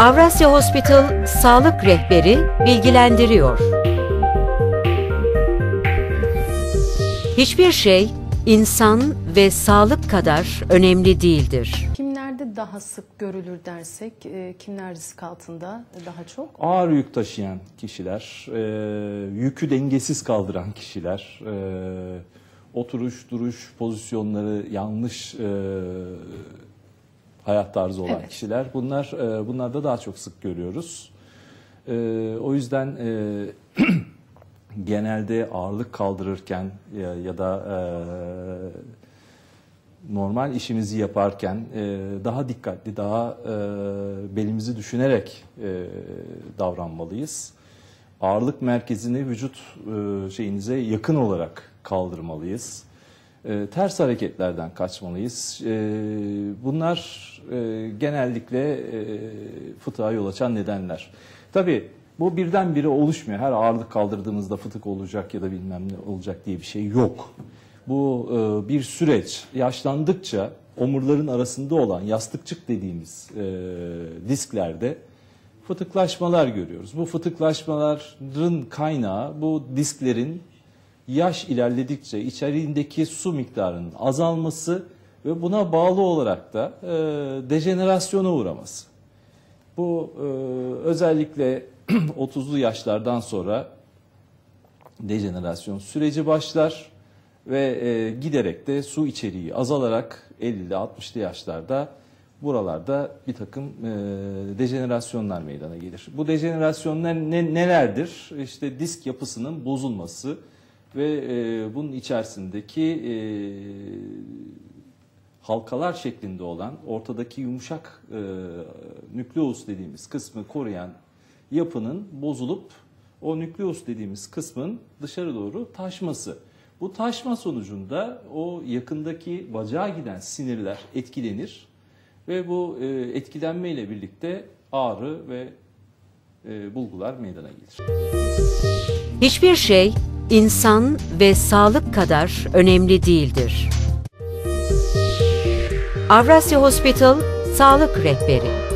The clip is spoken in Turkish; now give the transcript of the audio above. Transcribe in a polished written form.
Avrasya Hospital Sağlık Rehberi bilgilendiriyor. Hiçbir şey insan ve sağlık kadar önemli değildir. Kimlerde daha sık görülür dersek, kimler risk altında daha çok? Ağır yük taşıyan kişiler, yükü dengesiz kaldıran kişiler, oturuş, duruş pozisyonları yanlış hayat tarzı olan kişiler. Bunlarda daha çok sık görüyoruz. O yüzden genelde ağırlık kaldırırken ya da normal işimizi yaparken daha dikkatli, daha belimizi düşünerek davranmalıyız. Ağırlık merkezini vücut şeyinize yakın olarak kaldırmalıyız. Ters hareketlerden kaçmalıyız. Bunlar genellikle fıtığa yol açan nedenler. Tabii bu birdenbire oluşmuyor. Her ağırlık kaldırdığımızda fıtık olacak ya da bilmem ne olacak diye bir şey yok. Bu bir süreç. Yaşlandıkça omurların arasında olan yastıkçık dediğimiz disklerde fıtıklaşmalar görüyoruz. Bu fıtıklaşmaların kaynağı bu disklerin yaş ilerledikçe içeriğindeki su miktarının azalması ve buna bağlı olarak da dejenerasyona uğraması. Bu özellikle 30'lu yaşlardan sonra dejenerasyon süreci başlar ve giderek de su içeriği azalarak 50'li 60'lı yaşlarda buralarda bir takım dejenerasyonlar meydana gelir. Bu dejenerasyonlar nelerdir? İşte disk yapısının bozulması ve bunun içerisindeki halkalar şeklinde olan ortadaki yumuşak nükleus dediğimiz kısmı koruyan yapının bozulup o nükleus dediğimiz kısmın dışarı doğru taşması. Bu taşma sonucunda o yakındaki bacağa giden sinirler etkilenir ve bu etkilenme ile birlikte ağrı ve bulgular meydana gelir. Hiçbir şey insan ve sağlık kadar önemli değildir. Avrasya Hospital Sağlık Rehberi